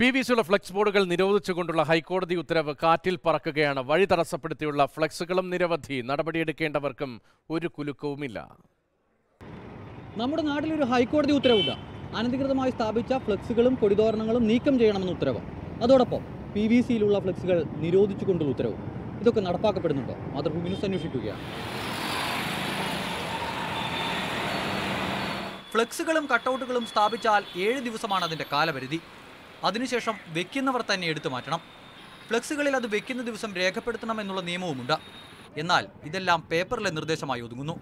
PVC-യുള്ള flex ബോർഡുകൾ നിരോധിച്ചുകൊണ്ടുള്ള ഹൈക്കോടതി ഉത്തരവ് കാറ്റിൽ പറക്കുകയാണ്. വഴി തടസ്സപ്പെടുത്തിയുള്ള ഫ്ലെക്സുകളും നിരവധി. നടപടിയെടുക്കേണ്ടവർക്കും ഒരു കുലുക്കവുമില്ല. നമ്മുടെ നാട്ടിലൊരു ഹൈക്കോടതി ഉത്തരവുണ്ട്. അനധികൃതമായി സ്ഥാപിച്ച ഫ്ലെക്സുകളും കൊടിതോരണങ്ങളും നീക്കം ചെയ്യണമെന്ന ഉത്തരവ്. അതോടൊപ്പം PVC-യിലുള്ള ഫ്ലെക്സുകൾ നിരോധിച്ചുകൊണ്ടുള്ള ഉത്തരവ്. ഇതൊക്കെ നടപ്പാക്കപ്പെടുന്നുണ്ടോ? മാതൃഭൂമി ന്യൂസ് അന്വേഷിക്കുകയാണ്. ഫ്ലെക്സുകളും കട്ടൗട്ടുകളും സ്ഥാപിച്ചാൽ 7 ദിവസമാണ് അതിൻ്റെ കാലപരിധി. അതിനുശേഷം വെക്കുന്നവർ തന്നെ എടുത്തു മാറ്റണം. ഫ്ലെക്സുകളിൽ അത് വെക്കുന്ന ദിവസം രേഖപ്പെടുത്തണമെന്നുള്ള നിയമവുമുണ്ട്. എന്നാൽ ഇതെല്ലാം പേപ്പറിലെ നിർദ്ദേശമായി ഒതുങ്ങുന്നു.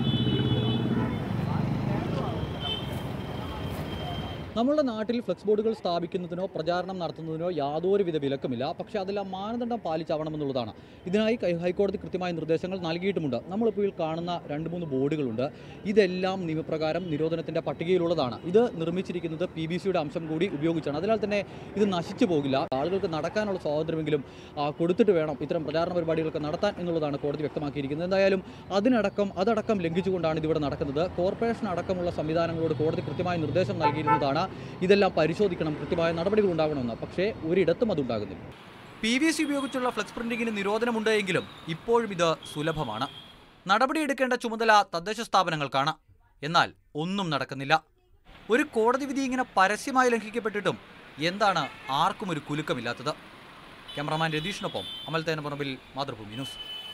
നമ്മുടെ നാട്ടിൽ ഫ്ലെക്സ് ബോർഡുകൾ സ്ഥാപിക്കുന്നതിനോ പ്രചാരണം നടത്തുന്നതിനോ യാതൊരുവിധ വിലക്കുമില്ല. പക്ഷേ അതെല്ലാം മാനദണ്ഡം പാലിച്ചാവണമെന്നുള്ളതാണ്. ഇതിനായി ഹൈക്കോടതി കൃത്യമായ നിർദ്ദേശങ്ങൾ നൽകിയിട്ടുമുണ്ട്. നമ്മളിപ്പോൾ കാണുന്ന 2-3 ബോർഡുകളുണ്ട്. ഇതെല്ലാം നിയമപ്രകാരം നിരോധനത്തിൻ്റെ പട്ടികയിലുള്ളതാണ്. ഇത് നിർമ്മിച്ചിരിക്കുന്നത് PVC-യുടെ അംശം കൂടി ഉപയോഗിച്ചാണ്. അതിനാൽ തന്നെ ഇത് നശിച്ചു പോകില്ല. ആളുകൾക്ക് നടക്കാനുള്ള സ്വാതന്ത്ര്യമെങ്കിലും കൊടുത്തിട്ട് വേണം ഇത്തരം പ്രചാരണ പരിപാടികളൊക്കെ നടത്താൻ എന്നുള്ളതാണ് കോടതി വ്യക്തമാക്കിയിരിക്കുന്നത്. എന്തായാലും അതടക്കം ലംഘിച്ചുകൊണ്ടാണ് ഇതിവിടെ നടക്കുന്നത്. കോർപ്പറേഷൻ അടക്കമുള്ള സംവിധാനങ്ങളോട് കോടതി കൃത്യമായ നിർദ്ദേശം നൽകിയിരുന്നതാണ്. ഇതെല്ലാം പരിശോധിക്കണം, കൃത്യമായ നടപടികൾ ഉണ്ടാകണമെന്ന്. പക്ഷേ ഒരിടത്തും അതുണ്ടാകുന്നില്ല. PVC ഉപയോഗിച്ചുള്ള ഫ്ലെക്സ് പ്രിന്റിങ്ങിന് നിരോധനമുണ്ട് എങ്കിലും ഇപ്പോഴും ഇത് സുലഭമാണ്. നടപടിയെടുക്കേണ്ട ചുമതല തദ്ദേശ സ്ഥാപനങ്ങൾക്കാണ്. എന്നാൽ ഒന്നും നടക്കുന്നില്ല. ഒരു കോടതി വിധി ഇങ്ങനെ പരസ്യമായി ലംഘിക്കപ്പെട്ടിട്ടും എന്താണ് ആർക്കും ഒരു കുലുക്കമില്ലാത്തത്? ക്യാമറമാൻ രതീഷിനൊപ്പം അമൽ തേനപ്പറമ്പിൽ, മാതൃഭൂമി ന്യൂസ്.